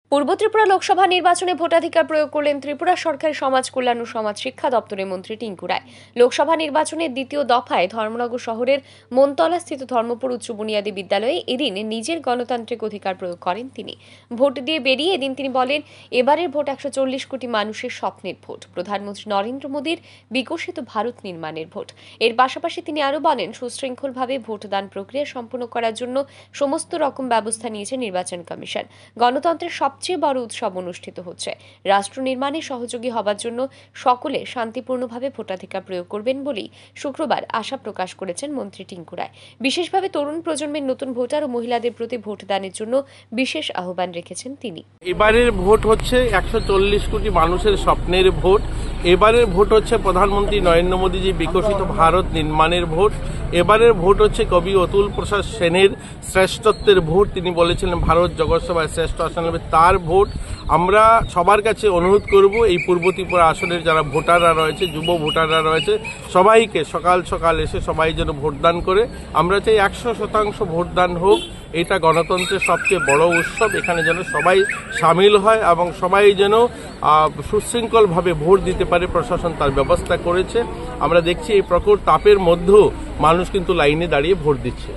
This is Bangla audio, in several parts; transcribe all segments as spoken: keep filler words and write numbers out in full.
পূর্ব ত্রিপুরা লোকসভা নির্বাচনে ভোটাধিকার প্রয়োগ করলেন ত্রিপুরা সরকারের সমাজ কল্যাণ ও সমাজ শিক্ষা দপ্তরের মন্ত্রী টিঙ্কু রায়। লোকসভা নির্বাচনের দ্বিতীয় দফায় ধর্মনগর শহরের মনতলাস্থিত ধর্মপুর উচ্চ বুনিয়াদী বিদ্যালয়ে এদিন নিজের গণতান্ত্রিক অধিকার প্রয়োগ করেন তিনি। ভোট দিয়ে বেরিয়ে এদিন তিনি বলেন, এবারের ভোট একশো চল্লিশ কোটি মানুষের স্বপ্নের ভোট, প্রধানমন্ত্রী নরেন্দ্র মোদীর বিকশিত ভারত নির্মাণের ভোট। এর পাশাপাশি তিনি আরও বলেন, সুশৃঙ্খলভাবে ভোটদান প্রক্রিয়া সম্পন্ন করার জন্য সমস্ত রকম ব্যবস্থা নিয়েছে নির্বাচন কমিশন। গণতন্ত্রের সবচেয়ে বড় উৎসব অনুষ্ঠিত হচ্ছে। রাষ্ট্র নির্মাণে সহযোগী হবার জন্য সকলে শান্তিপূর্ণভাবে ভোটাধিকার প্রয়োগ করবেন বলেই শুক্রবার আশা প্রকাশ করেছেন মন্ত্রী টিঙ্কু রায়। বিশেষভাবে তরুণ প্রজন্মের নতুন ভোটার ও মহিলাদের প্রতি ভোটদানের জন্য বিশেষ আহ্বান রেখেছেন তিনি। এবারের ভোট হচ্ছে একশো চল্লিশ কোটি মানুষের স্বপ্নের ভোট। এবারের ভোট হচ্ছে প্রধানমন্ত্রী নরেন্দ্র মোদীজি বিকশিত ভারত নির্মাণের ভোট। এবারের ভোট হচ্ছে কবি অতুল প্রসাদ সেনের শ্রেষ্ঠত্বের ভোট। তিনি বলেছিলেন ভারত জগৎসভায় শ্রেষ্ঠ আসন হবে, তার ভোট। আমরা সবার কাছে অনুরোধ করব, এই পূর্ব ত্রিপুরা আসনের যারা ভোটাররা রয়েছে, যুব ভোটাররা রয়েছে, সবাইকে সকাল সকাল এসে সবাই যেন ভোটদান করে। আমরা চাই একশো শতাংশ ভোটদান হোক। এটা গণতন্ত্রের সবচেয়ে বড় উৎসব। এখানে যেন সবাই সামিল হয় এবং সবাই যেন সুশৃঙ্খলভাবে ভোট দিতে পারে। প্রশাসন তার ব্যবস্থা করেছে। আমরা দেখছি এই প্রখর তাপের মধ্যেও মানুষ কিন্তু লাইনে দাঁড়িয়ে ভোট দিচ্ছে।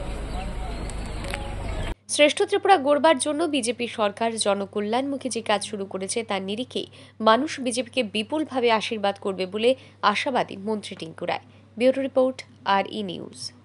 শ্রেষ্ঠ ত্রিপুরা গড়বার জন্য বিজেপি সরকার জনকল্যাণমুখী যে কাজ শুরু করেছে তার নিরিখেই মানুষ বিজেপিকে বিপুলভাবে আশীর্বাদ করবে বলে আশাবাদী মন্ত্রী টিঙ্কু রায়। ব্যুরো রিপোর্ট, আর ই নিউজ।